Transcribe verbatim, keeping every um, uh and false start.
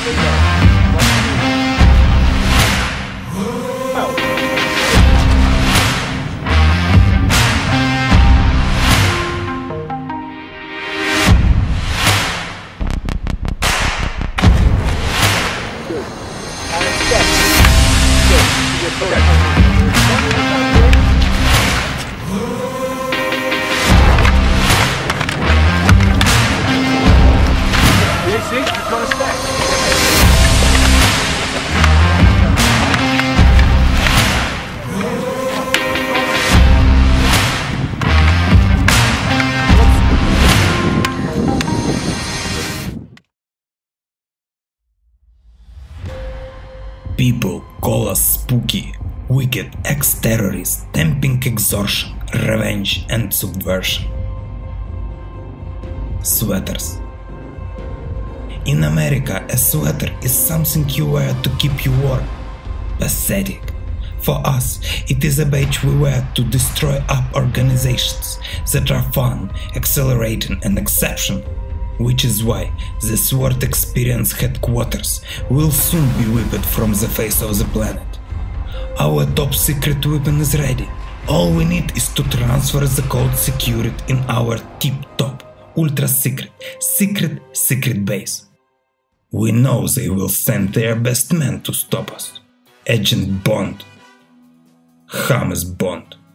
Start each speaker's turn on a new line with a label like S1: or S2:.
S1: People call us spooky, wicked ex-terrorists, tempting extortion, revenge and subversion. Sweaters. In America, a sweater is something you wear to keep you warm. Pathetic. For us, it is a badge we wear to destroy up organizations that are fun, exhilarating and exceptional. Which is why the SWORD Experience headquarters will soon be wiped from the face of the planet. Our top secret weapon is ready. All we need is to transfer the code secured in our tip-top, ultra-secret, secret, secret base. We know they will send their best man to stop us. Agent Bond. James Bond.